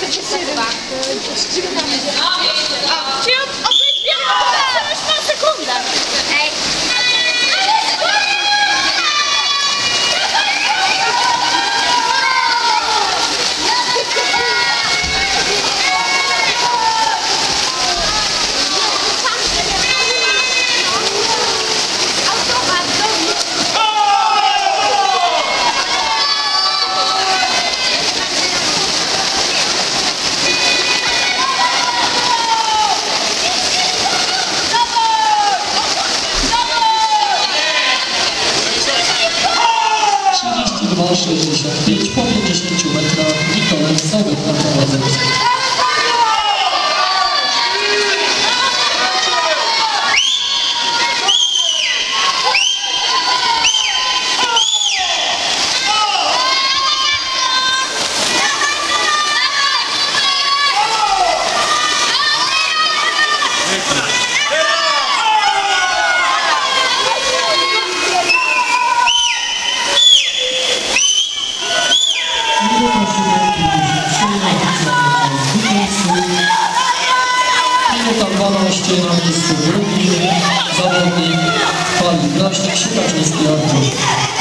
65 po 50 metrach Mikołaj Sołek na prowadzeniu. Minuta 12 na miejscu drugim, zawodnik Pali Kraśnik, Sikaczyński Artur.